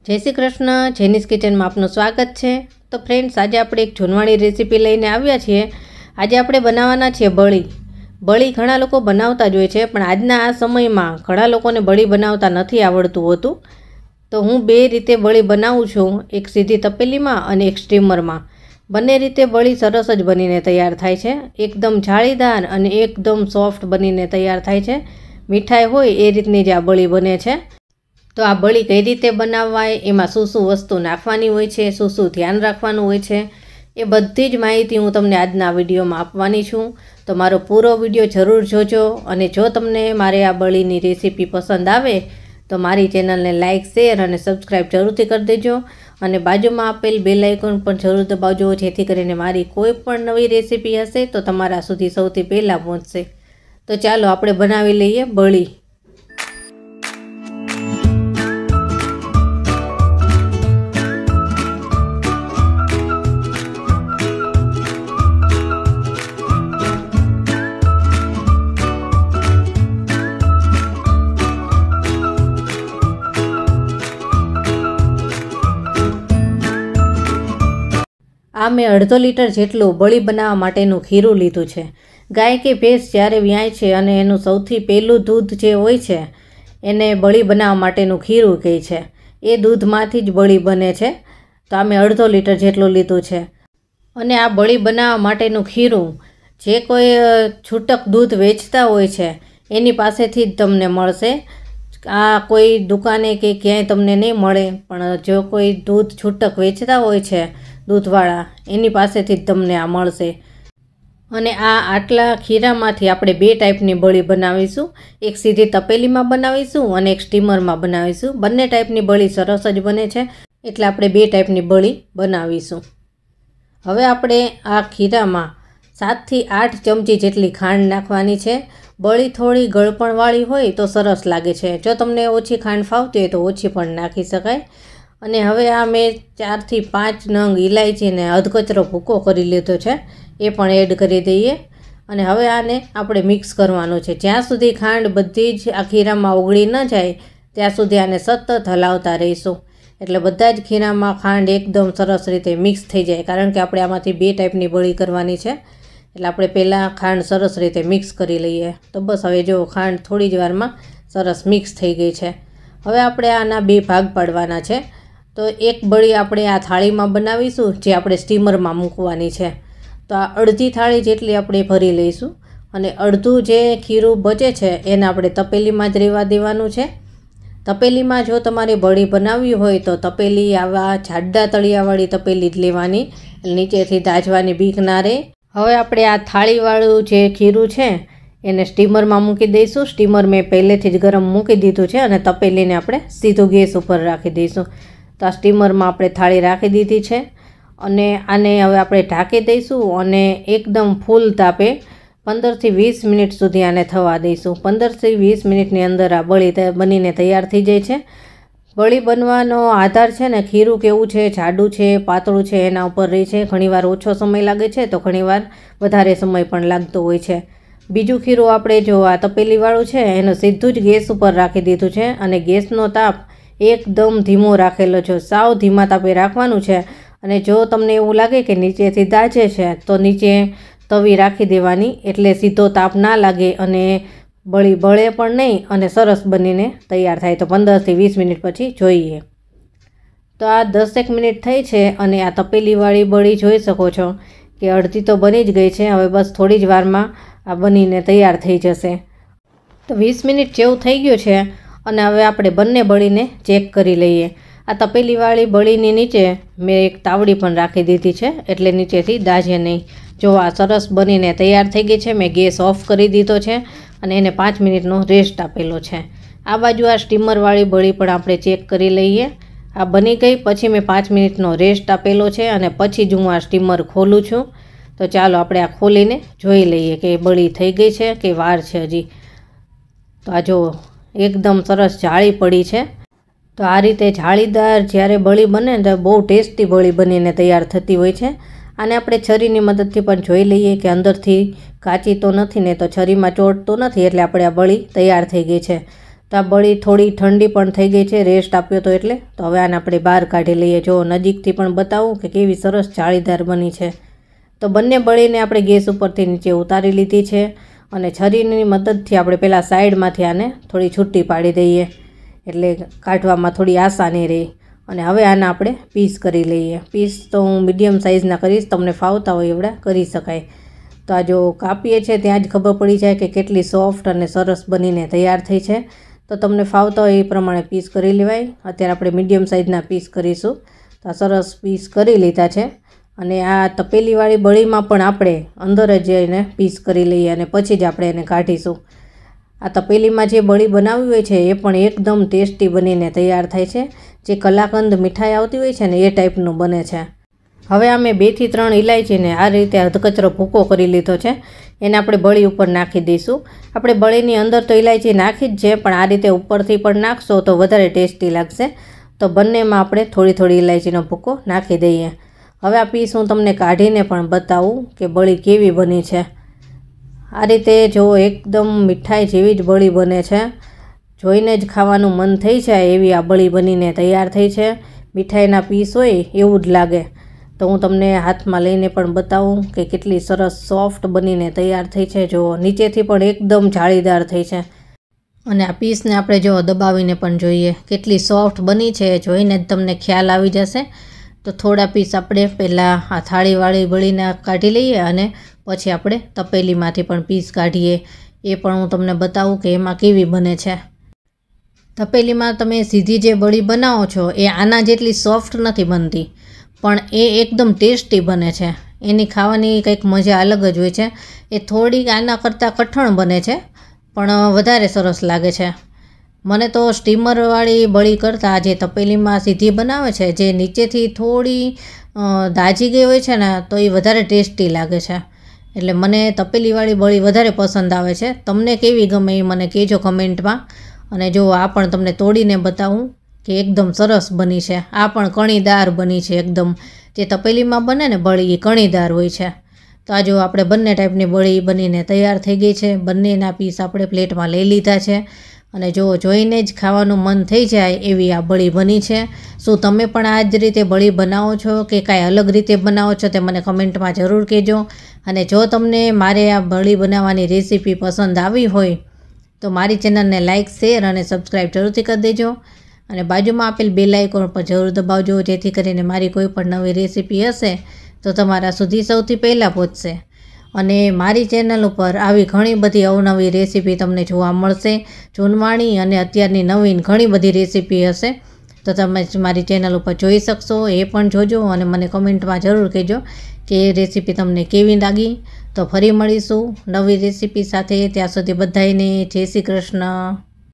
जय Shri Krishna. Jenny's kitchen में आपનું स्वागत है। तो फ्रेंड्स, आज આપણે એક જોનવાણી રેસીપી લઈને આવ્યા છીએ। આજે આપણે બનાવવાના છીએ બળી। બળી ઘણા લોકો બનાવતા જ હોય છે, પણ આજના આ સમયમાં ઘણા લોકોને બળી બનાવતા નથી આવડતું હોતું। તો હું બે રીતે બળી બનાવું છું, એક સીધી તપેલીમાં અને એક સ્ટીમરમાં। બંને રીતે બળી સરસ જ બનીને તૈયાર થાય છે, એકદમ જાળીદાર અને એકદમ સોફ્ટ બનીને તૈયાર થાય છે। મીઠાઈ હોય એ રીતની જ આ બળી બને છે। તો આ બળી કઈ રીતે બનાવવાય, એમાં શું શું વસ્તુ નાખવાની હોય છે, શું શું ધ્યાન રાખવાનું હોય છે, એ બધી જ માહિતી હું તમને આજના વિડીયોમાં આપવાની છું। તો મારો પૂરો વિડીયો જરૂર જોજો, અને જો તમને મારે આ બળીની રેસીપી પસંદ આવે તો મારી ચેનલને લાઇક, શેર અને સબસ્ક્રાઈબ જરૂરથી કરી દેજો, અને બાજુમાં આપેલ બેલ આઇકોન પણ જરૂર દબાવજો, જેથી કરીને મારી કોઈ પણ નવી રેસીપી હશે તો તમારા સુધી સૌથી પહેલાં પહોંચશે। તો ચાલો આપણે બનાવી લઈએ બળી। આ મેં અડધો લીટર જેટલું બળી બનાવવા માટેનું ખીરું લીધું છે। ગાય કે ભેંસ જ્યારે વ્યાય છે અને એનું સૌથી પહેલું દૂધ જે હોય છે એને બળી બનાવવા માટેનું ખીરું કહે છે। એ દૂધમાંથી જ બળી બને છે। તો આ મેં અડધો લીટર જેટલું લીધું છે, અને આ બળી બનાવવા માટેનું ખીરું જે કોઈ છૂટક દૂધ વેચતા હોય છે એની પાસેથી જ તમને મળશે। આ કોઈ દુકાને કે ક્યાંય તમને નહીં મળે, પણ જો કોઈ દૂધ છૂટક વેચતા હોય છે દૂધવાળા, એની પાસેથી જ તમને આ મળશે। અને આટલા ખીરામાંથી આપણે બે ટાઈપની બળી બનાવીશું, એક સીધી તપેલીમાં બનાવીશું અને એક સ્ટીમરમાં બનાવીશું। બંને ટાઈપની બળી સરસ જ બને છે, એટલે આપણે બે ટાઈપની બળી બનાવીશું। હવે આપણે આ ખીરામાં 7 થી 8 ચમચી જેટલી ખાંડ નાખવાની છે। બળી થોડી ગળપણવાળી હોય તો સરસ લાગે છે, જો તમને ઓછી ખાંડ ફાવતી હોય તો ઓછી પણ નાખી શકાય। અને હવે આ મેં 4 થી 5 નંગ ઇલાયચીને અધકચરો ભૂકો કરી લીધો છે, એ પણ એડ કરી દઈએ। અને હવે આને આપણે મિક્સ કરવાનું છે, જ્યાં સુધી ખાંડ બધી જ આ ખીરામાં ઓગળી ન જાય ત્યાં સુધી આને સતત હલાવતા રહીશું, એટલે બધા જ ખીરામાં ખાંડ એકદમ સરસ રીતે મિક્સ થઈ જાય, કારણ કે આપણે આમાંથી બે ટાઈપની બળી કરવાની છે, એટલે આપણે પહેલાં ખાંડ સરસ રીતે મિક્સ કરી લઈએ। તો બસ હવે જો ખાંડ થોડી જ વારમાં સરસ મિક્સ થઈ ગઈ છે। હવે આપણે આના બે ભાગ પાડવાના છે। તો એક બળી આપણે આ થાળીમાં બનાવીશું, જે આપણે સ્ટીમરમાં મૂકવાની છે। તો આ અડધી થાળી જેટલી આપણે ભરી લઈશું, અને અડધું જે ખીરું બચે છે એને આપણે તપેલીમાં જ રહેવા દેવાનું છે। તપેલીમાં જો તમારે બળી બનાવવી હોય તો તપેલી આવા જાડા તળિયાવાળી તપેલી જ લેવાની, નીચેથી દાઝવાની બીક ના રહે। હવે આપણે આ થાળીવાળું જે ખીરું છે એને સ્ટીમરમાં મૂકી દઈશું। સ્ટીમર મેં પહેલેથી જ ગરમ મૂકી દીધું છે, અને તપેલીને આપણે સીધું ગેસ ઉપર રાખી દઈશું। તો આ સ્ટીમરમાં આપણે થાળી રાખી દીધી છે, અને આને હવે આપણે ઢાંકી દઈશું, અને એકદમ ફૂલ તાપે 15 થી 20 મિનિટ સુધી આને થવા દઈશું। 15 થી 20 મિનિટની અંદર આ બળી બનીને તૈયાર થઈ જાય છે। બળી બનવાનો આધાર છે ને ખીરું કેવું છે, જાડું છે, પાતળું છે, એના ઉપર રહી છે। ઘણીવાર ઓછો સમય લાગે છે તો ઘણીવાર વધારે સમય પણ લાગતો હોય છે। બીજું ખીરું આપણે જો આ તપેલીવાળું છે એનું સીધું જ ગેસ ઉપર રાખી દીધું છે, અને ગેસનો તાપ એકદમ ધીમો રાખેલો છે, સાવ ધીમા તાપે રાખવાનું છે। અને જો તમને એવું લાગે કે નીચેથી દાઝે છે તો નીચે તવી રાખી દેવાની, એટલે સીધો તાપ ના લાગે અને બળી બળે પણ નહીં, અને સરસ બનીને તૈયાર થાય। તો 15 થી 20 મિનિટ પછી જોઈએ। તો આ 10 મિનિટ થઈ છે, અને આ તપેલીવાળી બળી જોઈ શકો છો કે અડધી તો બની જ ગઈ છે। હવે બસ થોડી જ વારમાં આ બનીને તૈયાર થઈ જશે। તો 20 મિનિટ જેવું થઈ ગયું છે, અને હવે આપણે બંને બળીને ચેક કરી લઈએ। આ તપેલીવાળી બળીની નીચે મેં એક તાવડી પણ રાખી દીધી છે, એટલે નીચેથી દાઝે નહીં। જો આ સરસ બનીને તૈયાર થઈ ગઈ છે। મેં ગેસ ઓફ કરી દીધો છે, અને એને 5 મિનિટનો રેસ્ટ આપેલો છે। આ બાજુ આ સ્ટીમરવાળી બળી પણ આપણે ચેક કરી લઈએ। આ બની ગઈ પછી મેં 5 મિનિટનો રેસ્ટ આપેલો છે, અને પછી જ હું આ સ્ટીમર ખોલું છું। તો ચાલો આપણે આ ખોલીને જોઈ લઈએ કે બળી થઈ ગઈ છે કે વાર છે હજી। તો આ જો એકદમ સરસ જાળી પડી છે। તો આ રીતે જાળીદાર જ્યારે બળી બને તો બહુ ટેસ્ટી બળી બનીને તૈયાર થતી હોય છે। આને આપણે છરીની મદદથી પણ જોઈ લઈએ કે અંદરથી કાચી તો નથી ને, તો છરીમાં ચોંટતું નથી, એટલે આપણે આ બળી તૈયાર થઈ ગઈ છે। તો આ બળી થોડી ઠંડી પણ થઈ ગઈ છે, રેસ્ટ આપ્યો હતો એટલે. તો હવે આને આપણે બહાર કાઢી લઈએ. જો નજીકથી પણ બતાવું કે કેવી સરસ જાળીદાર બની છે. તો બંને બળીને આપણે ગેસ ઉપરથી નીચે ઉતારી લીધી છે અને છરીની મદદથી આપણે પહેલાં સાઈડમાંથી આને થોડી છૂટી પાડી દઈએ, એટલે કાઢવામાં થોડી આસાની રહી. અને હવે આને આપણે પીસ કરી લઈએ. પીસ તો હું મીડિયમ સાઇઝના કરીશ, તમને ફાવતા હોય એવડા કરી શકાય. તો આ જો કાપીએ છીએ ત્યાં જ ખબર પડી જાય કે કેટલી સોફ્ટ અને સરસ બનીને તૈયાર થઈ છે. તો તમને ફાવતા હોય એ પ્રમાણે પીસ કરી લેવાય. અત્યારે આપણે મીડિયમ સાઇઝના પીસ કરીશું. તો આ સરસ પીસ કરી લીધા છે. અને આ તપેલીવાળી બળીમાં પણ આપણે અંદર જ એને પીસ કરી લઈએ અને પછી જ આપણે એને કાઢીશું. આ તપેલીમાં જે બળી બનાવી હોય છે એ પણ એકદમ ટેસ્ટી બનીને તૈયાર થાય છે. જે કલાકંદ મીઠાઈ આવતી હોય છે ને એ ટાઈપનું બને છે. હવે અમે 2 થી 3 ઇલાયચીને આ રીતે અધકચરો ભૂકો કરી લીધો છે. એને આપણે બળી ઉપર નાખી દઈશું. આપણે બળીની અંદર તો ઇલાયચી નાખી જ છે, પણ આ રીતે ઉપરથી પણ નાખશો તો વધારે ટેસ્ટી લાગશે. તો બંનેમાં આપણે થોડી થોડી ઇલાયચીનો ભૂકો નાખી દઈએ. હવે આ પીસ હું તમને કાઢીને પણ બતાવું કે બળી કેવી બની છે. આ રીતે જો એકદમ મીઠાઈ જેવી જ બળી બને છે. જોઈને જ ખાવાનું મન થઈ જાય એવી આ બળી બનીને તૈયાર થઈ છે. મીઠાઈના પીસ હોય એવું જ લાગે. તો હું તમને હાથમાં લઈને પણ બતાવું કે કેટલી સરસ સોફ્ટ બનીને તૈયાર થઈ છે. જો નીચેથી પણ એકદમ જાળીદાર થઈ છે. અને આ પીસને આપણે જો દબાવીને પણ જોઈએ કેટલી સોફ્ટ બની છે. જોઈને જ તમને ખ્યાલ આવી જશે. તો થોડા પીસ આપણે પહેલાં આ થાળીવાળી બળીને કાઢી લઈએ અને પછી આપણે તપેલીમાંથી પણ પીસ કાઢીએ. એ પણ હું તમને બતાવું કે એમાં કેવી બને છે. તપેલીમાં તમે સીધી જે બળી બનાવો છો એ આના જેટલી સોફ્ટ નથી બનતી, પણ એ એકદમ ટેસ્ટી બને છે. એની ખાવાની કંઈક મજા અલગ જ હોય છે. એ થોડીક આના કરતાં કઠણ બને છે, પણ વધારે સરસ લાગે છે. મને તો સ્ટીમરવાળી બળી કરતાં જે તપેલીમાં સીધી બનાવે છે, જે નીચેથી થોડી દાજી ગઈ હોય છે ને, તો એ વધારે ટેસ્ટી લાગે છે. એટલે મને તપેલીવાળી બળી વધારે પસંદ આવે છે. તમને કેવી ગમે એ મને કહેજો કમેન્ટમાં. અને જો આ પણ તમને તોડીને બતાવું કે એકદમ સરસ બની છે. આ પણ કણીદાર બની છે એકદમ. જે તપેલીમાં બને ને બળી એ કણીદાર હોય છે. તો આ જો આપણે બંને ટાઈપની બળી બનીને તૈયાર થઈ ગઈ છે. બંનેના પીસ આપણે પ્લેટમાં લઈ લીધા છે. અને જો જોઈને જ ખાવાનું મન થઈ જાય એવી આ બળી બની છે. શું તમે પણ આ જ રીતે બળી બનાવો છો કે કાંઈ અલગ રીતે બનાવો છો તે મને કમેન્ટમાં જરૂર કહેજો. અને જો તમને મારે આ બળી બનાવવાની રેસીપી પસંદ આવી હોય તો મારી ચેનલને લાઇક, શેર અને સબસ્ક્રાઈબ જરૂરથી કરી દેજો. અને બાજુમાં આપેલ બેલ આઇકોન પર જરૂર દબાવજો, જેથી કરીને મારી કોઈ પણ નવી રેસીપી હશે તો તમારા સુધી સૌથી પહેલાં પહોંચશે. અને મારી ચેનલ ઉપર આવી ઘણી બધી અવનવી રેસીપી તમને જોવા મળશે. જૂનવાણી અને અત્યારની નવીન ઘણી બધી રેસીપી હશે, તો તમે મારી ચેનલ ઉપર જોઈ શકશો. એ પણ જોજો અને મને કમેન્ટમાં જરૂર કહેજો કે એ રેસીપી તમને કેવી લાગી. તો ફરી મળીશું નવી રેસીપી સાથે. ત્યાં સુધી બધાયને જય શ્રી કૃષ્ણ.